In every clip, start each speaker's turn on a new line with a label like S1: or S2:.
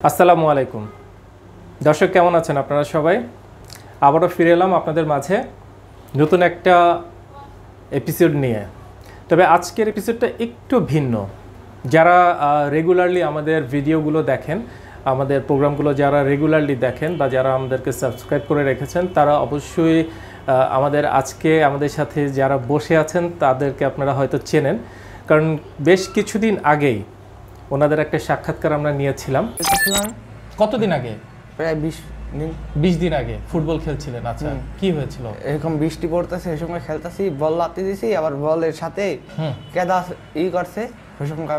S1: আসসালামু আলাইকুম দর্শক, কেমন আছেন আপনারা সবাই? আবারও ফিরে এলাম আপনাদের মাঝে নতুন একটা এপিসোড নিয়ে। তবে আজকের এপিসোডটা একটু ভিন্ন। যারা রেগুলারলি আমাদের ভিডিওগুলো দেখেন, আমাদের প্রোগ্রামগুলো যারা রেগুলারলি দেখেন বা যারা আমাদেরকে সাবস্ক্রাইব করে রেখেছেন, তারা অবশ্যই আমাদের সাথে যারা বসে আছেন তাদেরকে আপনারা হয়তো চেনেন, কারণ বেশ কিছুদিন আগেই ওনাদের একটা সাক্ষাৎকার আমরা নিয়েছিলাম। কতদিন আগে?
S2: প্রায়
S1: 20 দিন আগে ফুটবল খেলছিলেন। আচ্ছা, কি হয়েছিল?
S2: এরকম বৃষ্টি পড়তেছে, এই সময় খেলতেছি, বল লাত্তি দিছি, আবার বলের সাথে কেদা করছে, হোসঙ্কা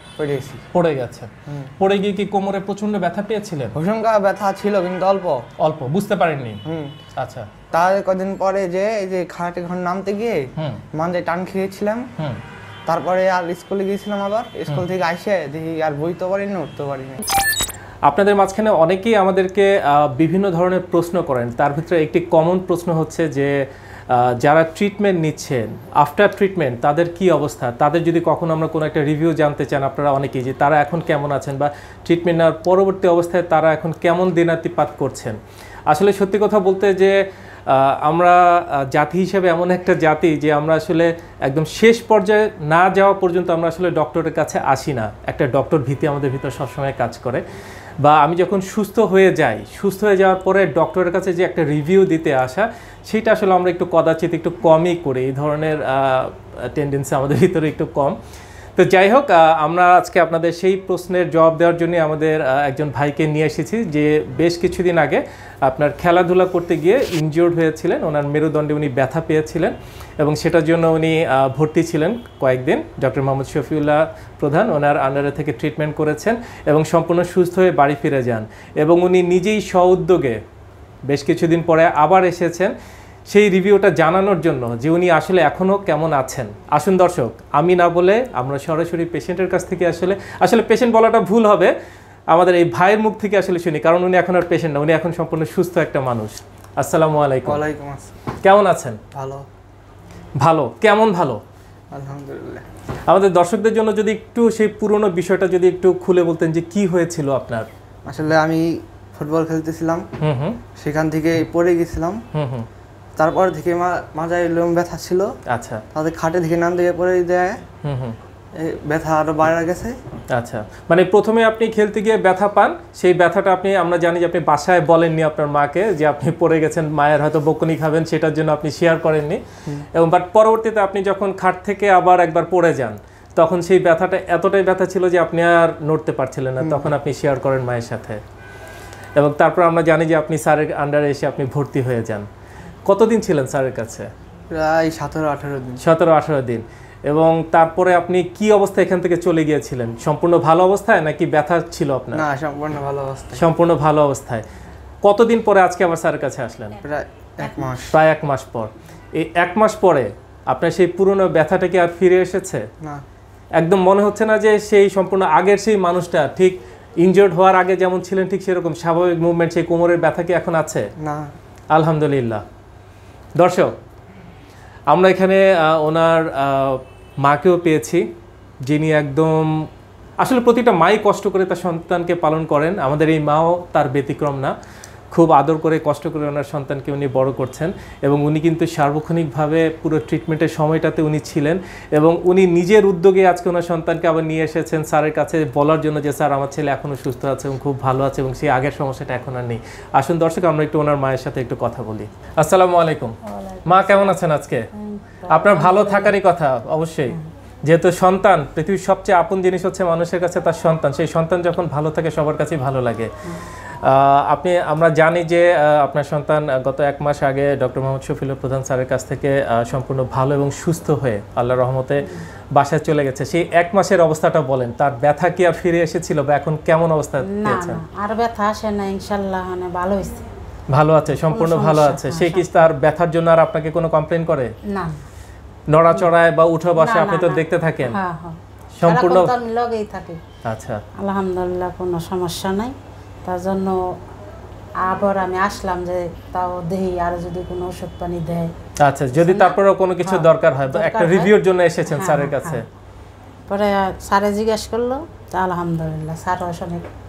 S1: পড়ে গেছে। পড়ে গিয়ে কি কোমরে প্রচন্ড ব্যথা পেয়েছিলেন?
S2: হোসঙ্কা ব্যথা ছিল কিন্তু অল্প
S1: অল্প, বুঝতে পারেননি? আচ্ছা,
S2: তার কদিন পরে যে এই যে খাটে ঘর নামতে গিয়ে মাঝে টান খেয়েছিলাম। তারপরে আর স্কুলে গিয়েছিলাম, আবার স্কুল থেকে আসে দেখি আর বইতে পারিনি, উঠতে পারিনি।
S1: আপনাদের মাঝখানে অনেকেই আমাদেরকে বিভিন্ন ধরনের প্রশ্ন করেন। তার ভিতরে একটি কমন প্রশ্ন হচ্ছে যে যারা ট্রিটমেন্ট নিচ্ছেন, আফটার ট্রিটমেন্ট তাদের কি অবস্থা, তাদের যদি কখনো আমরা কোনো একটা রিভিউ জানতে চান আপনারা অনেকেই, যে তারা এখন কেমন আছেন বা ট্রিটমেন্ট নেওয়ার পরবর্তী অবস্থায় তারা এখন কেমন দিনাতিপাত করছেন। আসলে সত্যি কথা বলতে যে আমরা জাতি হিসেবে এমন একটা জাতি যে আমরা আসলে একদম শেষ পর্যায়ে না যাওয়া পর্যন্ত আমরা আসলে ডক্টরের কাছে আসি না। একটা ডক্টর ভীতি আমাদের ভিতর সবসময় কাজ করে। বা আমি যখন সুস্থ হয়ে যাই, সুস্থ হয়ে যাওয়ার পরে ডক্টরের কাছে যে একটা রিভিউ দিতে আসা, সেটা আসলে আমরা একটু কদাচিৎ একটু কমই করি। এই ধরনের টেন্ডেন্সি আমাদের ভিতরে একটু কম। তো যাই হোক, আমরা আজকে আপনাদের সেই প্রশ্নের জবাব দেওয়ার জন্য আমাদের একজন ভাইকে নিয়ে এসেছি, যে বেশ কিছুদিন আগে আপনার খেলাধুলা করতে গিয়ে ইনজিওর্ড হয়েছিলেন, ওনার মেরুদণ্ডে উনি ব্যথা পেয়েছিলেন এবং সেটার জন্য উনি ভর্তি ছিলেন কয়েকদিন। ডক্টর মোহাম্মদ শফিউল্লাহ প্রধান ওনার আন্ডারে থেকে ট্রিটমেন্ট করেছেন এবং সম্পূর্ণ সুস্থ হয়ে বাড়ি ফিরে যান। এবং উনি নিজেই স্বউদ্যোগে বেশ কিছুদিন পরে আবার এসেছেন সেই রিভিউটা জানানোর জন্য যে উনি আসলে এখনও কেমন আছেন। আসুন দর্শক, আমি না বলে আমরা সরাসরি পেশেন্টের কাছ থেকে আসলে পেশেন্ট বলাটা ভুল হবে, আমাদের এই ভাইয়ের মুখ থেকে আসলে শুনি, কারণ উনি এখন আর পেশেন্ট না, উনি এখন সম্পূর্ণ সুস্থ একটা মানুষ। আসসালামু আলাইকুম।
S2: ওয়ালাইকুম আসসালাম।
S1: কেমন আছেন?
S2: ভালো।
S1: ভালো? কেমন ভালো?
S2: আলহামদুলিল্লাহ।
S1: আমাদের দর্শকদের জন্য যদি একটু সেই পুরনো বিষয়টা যদি একটু খুলে বলতেন যে কি হয়েছিল আপনার।
S2: আসলে আমি ফুটবল খেলতেছিলাম, সেখান থেকে পড়ে গেছিলাম। তারপর থেকে মাজায় লোম ব্যথা ছিল।
S1: আচ্ছা,
S2: তাদের খাটে থেকে নাম দিয়ে পড়ে দেয়, ব্যথা আরো বাড়া গেছে।
S1: আচ্ছা, মানে প্রথমে আপনি খেলতে গিয়ে ব্যথা পান, সেই ব্যথাটা আমরা জানি যে আপনি বাসায় বলেননি আপনার মাকে যে আপনি পড়ে গেছেন, মায়ের হয়তো বকুনি খাবেন সেটার জন্য আপনি শেয়ার করেননি। এবং বাট পরবর্তীতে আপনি যখন খাট থেকে আবার একবার পড়ে যান, তখন সেই ব্যথাটা এতটাই ব্যথা ছিল যে আপনি আর নড়তে পারছিলেন না, তখন আপনি শেয়ার করেন মায়ের সাথে। এবং তারপর আমরা জানি যে আপনি স্যারের আন্ডারে এসে আপনি ভর্তি হয়ে যান। কতদিন ছিলেন স্যারের কাছে?
S2: প্রায় 17-18 দিন।
S1: 17-18 দিন। এবং তারপরে আপনি কি অবস্থায় এখান থেকে চলে গিয়েছিলেন? সম্পূর্ণ ভালো অবস্থায় নাকি ব্যথা ছিল আপনার?
S2: না, সম্পূর্ণ ভালো অবস্থায়।
S1: সম্পূর্ণ ভালো অবস্থায়। কতদিন পরে আজকে আবার স্যারের কাছে আসলেন?
S2: প্রায় 1 মাস।
S1: প্রায় 1 মাস পর। এই 1 মাস পরে আপনার সেই পুরনো ব্যথাটা কি আর ফিরে এসেছে?
S2: না,
S1: একদম মনে হচ্ছে না যে সেই সম্পূর্ণ আগের সেই মানুষটা ঠিক ইনজিওর্ড হওয়ার আগে যেমন ছিলেন ঠিক সেরকম স্বাভাবিক মুভমেন্ট, সেই কোমরের ব্যথা কি এখন আছে?
S2: না।
S1: আলহামদুলিল্লাহ। দর্শক, আমরা এখানে ওনার মাকেও পেয়েছি, যিনি একদম আসলে প্রতিটা মাই কষ্ট করে তার সন্তানকে পালন করেন। আমাদের এই মাও তার ব্যতিক্রম না, খুব আদর করে কষ্ট করে ওনার সন্তানকে উনি বড় করছেন। এবং উনি কিন্তু সার্বক্ষণিকভাবে পুরো ট্রিটমেন্টের সময়টাতে উনি ছিলেন এবং উনি নিজের উদ্যোগে আজকে ওনার সন্তানকে আবার নিয়ে এসেছেন স্যারের কাছে বলার জন্য যে স্যার, আমার ছেলে এখনও সুস্থ আছে এবং খুব ভালো আছে এবং সেই আগের সমস্যাটা এখন আর নেই। আসুন দর্শক, আমরা একটু ওনার মায়ের সাথে একটু কথা বলি। আসসালামু আলাইকুম। মা, কেমন আছেন আজকে? আপনার ভালো থাকারই কথা অবশ্যই, যেহেতু সন্তান পৃথিবীর সবচেয়ে আপন জিনিস হচ্ছে মানুষের কাছে তার সন্তান। সেই সন্তান যখন ভালো থাকে সবার কাছেই ভালো লাগে। আমরা জানি যে আপনার সন্তান গত 1 মাস আগে ডক্টর মোহাম্মদ শফিউল্লাহ প্রধান স্যারের কাছ থেকে সম্পূর্ণ ভালো এবং সুস্থ হয়ে আল্লাহর রহমতে বাসায় চলে গেছে। সেই 1 মাসের অবস্থাটা বলেন, তার ব্যথা কি আর ফিরে এসেছিল বা এখন কেমন অবস্থা পেয়েছেন?
S3: না, আর ব্যথা আসে না, ইনশাআল্লাহ মানে ভালো হইছে।
S1: ভালো আছে, সম্পূর্ণ ভালো আছে। সে কি তার ব্যথার জন্য আর আপনাকে কোনো কমপ্লেইন করে?
S3: না।
S1: নড়াচড়ায় বা উঠা বসা আপনি তো দেখতে থাকেন?
S3: হ্যাঁ হ্যাঁ,
S1: সম্পূর্ণ
S3: আমি লগেই থাকি।
S1: আচ্ছা,
S3: আলহামদুলিল্লাহ, কোনো সমস্যা নাই। তার জন্য আবার আমি আসলাম যে তাও দেখি আর যদি কোনো ওষুধ পানি দেয়।
S1: আচ্ছা, যদি তারপরেও কোনো কিছু দরকার হয় বা একটা রিভিউর জন্য এসেছেন স্যারের কাছে।
S3: পরে স্যারে জিজ্ঞেস করলো, আলহামদুলিল্লাহ স্যার অনেক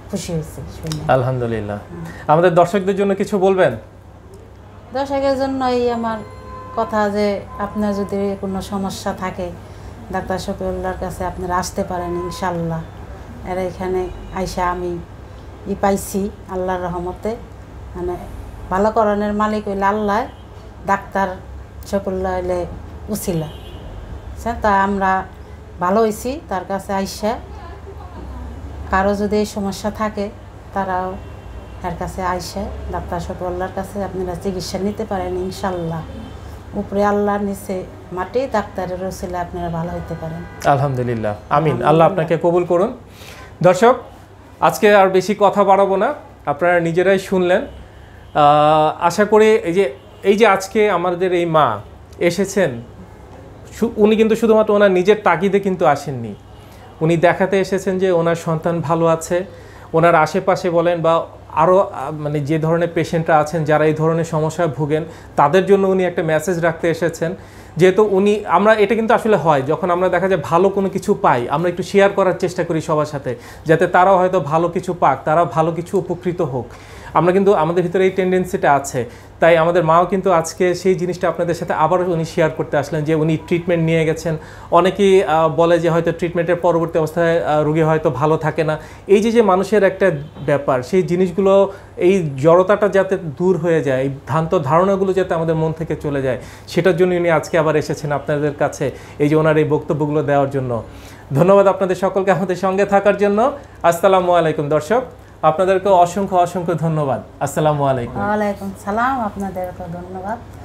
S3: খুশি হয়েছি শুনে।
S1: আলহামদুলিল্লাহ। আমাদের দর্শকদের জন্য কিছু বলবেন?
S3: দর্শকের জন্য এই আমার কথা যে আপনার যদি কোনো সমস্যা থাকে ডাক্তার শফিউল্লাহর কাছে আপনারা আসতে পারেন ইনশাল্লাহ। এর এখানে আইসা আমি পাইছি আল্লাহর রহমতে, মানে ভালো করণের মালিক হইলে আল্লাহ, ডাক্তার শফিউল্লাহ হইলে উছিলা। তা আমরা ভালো হয়েছি তার কাছে আইসা। কারো যদি এই সমস্যা থাকে তারাও এর কাছে আইসা ডাক্তার শফিউল্লাহর কাছে আপনারা চিকিৎসা নিতে পারেন ইনশাল্লাহ। উপরে আল্লাহ, নিচে মাটি, ডাক্তারের উছিলা আপনারা ভালো হইতে পারেন।
S1: আলহামদুলিল্লাহ, আমিন। আল্লাহ আপনাকে কবুল করুন। দর্শক, আজকে আর বেশি কথা বাড়াবো না, আপনারা নিজেরাই শুনলেন। আশা করি এই যে আজকে আমাদের এই মা এসেছেন, উনি কিন্তু শুধুমাত্র ওনার নিজের তাগিদে কিন্তু আসেননি। উনি দেখাতে এসেছেন যে ওনার সন্তান ভালো আছে, ওনার আশেপাশে বলেন বা আরও মানে যে ধরনের পেশেন্টরা আছেন যারা এই ধরনের সমস্যায় ভুগেন তাদের জন্য উনি একটা মেসেজ রাখতে এসেছেন। যেহেতু আমরা এটা কিন্তু আসলে হয় যখন আমরা দেখা যায় ভালো কোনো কিছু পাই, আমরা একটু শেয়ার করার চেষ্টা করি সবার সাথে, যাতে তারাও হয়তো ভালো কিছু পাক, তারাও ভালো কিছু উপকৃত হোক। আমরা কিন্তু আমাদের ভিতরে এই টেন্ডেন্সিটা আছে। তাই আমাদের মাও কিন্তু আজকে সেই জিনিসটা আপনাদের সাথে আবারও উনি শেয়ার করতে আসলেন যে উনি ট্রিটমেন্ট নিয়ে গেছেন। অনেকেই বলে যে হয়তো ট্রিটমেন্টের পরবর্তী অবস্থায় রোগী হয়তো ভালো থাকে না। এই যে মানুষের একটা ব্যাপার, সেই জিনিসগুলো, এই জড়তাটা যাতে দূর হয়ে যায়, এই ভ্রান্ত ধারণাগুলো যাতে আমাদের মন থেকে চলে যায়, সেটার জন্য উনি আজকে আবার এসেছেন আপনাদের কাছে, এই যে ওনার এই বক্তব্যগুলো দেওয়ার জন্য। ধন্যবাদ আপনাদের সকলকে আমাদের সঙ্গে থাকার জন্য। আসসালামু আলাইকুম। দর্শক, আপনাদেরকে অসংখ্য অসংখ্য ধন্যবাদ। আসসালামু আলাইকুম।
S3: ওয়ালাইকুম সালাম, আপনাদেরকে ধন্যবাদ।